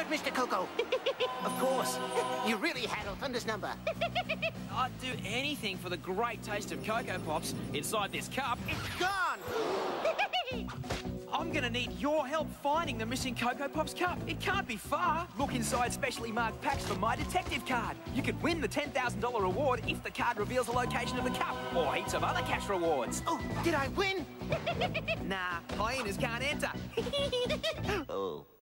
good, Mr. Coco. Of course. You really had Thunder's number. I'd do anything for the great taste of Coco Pops inside this cup. It's gone! I'm gonna need your help finding the missing Coco Pops cup. It can't be far. Look inside specially marked packs for my detective card. You could win the $10,000 reward if the card reveals the location of the cup, or heaps of other cash rewards. Oh, did I win? Nah, hyenas can't enter. Oh.